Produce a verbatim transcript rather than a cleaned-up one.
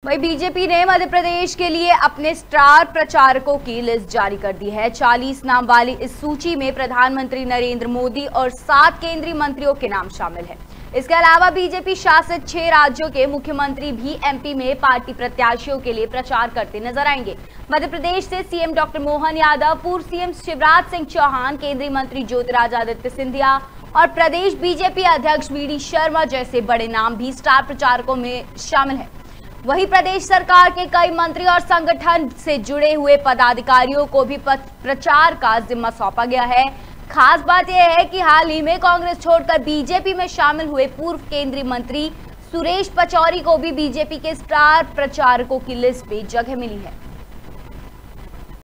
वहीं बीजेपी ने मध्य प्रदेश के लिए अपने स्टार प्रचारकों की लिस्ट जारी कर दी है। चालीस नाम वाली इस सूची में प्रधानमंत्री नरेंद्र मोदी और सात केंद्रीय मंत्रियों के नाम शामिल है। इसके अलावा बीजेपी शासित छह राज्यों के मुख्यमंत्री भी एमपी में पार्टी प्रत्याशियों के लिए प्रचार करते नजर आएंगे। मध्य प्रदेश से सीएम डॉक्टर मोहन यादव, पूर्व सीएम शिवराज सिंह चौहान, केंद्रीय मंत्री ज्योतिरादित्य सिंधिया और प्रदेश बीजेपी अध्यक्ष वी डी शर्मा जैसे बड़े नाम भी स्टार प्रचारकों में शामिल हैं। वहीं प्रदेश सरकार के कई मंत्री और संगठन से जुड़े हुए पदाधिकारियों को भी प्रचार का जिम्मा सौंपा गया है। खास बात यह है कि हाल ही में कांग्रेस छोड़कर बीजेपी में शामिल हुए पूर्व केंद्रीय मंत्री सुरेश पचौरी को भी बीजेपी के स्टार प्रचारकों की लिस्ट में जगह मिली है।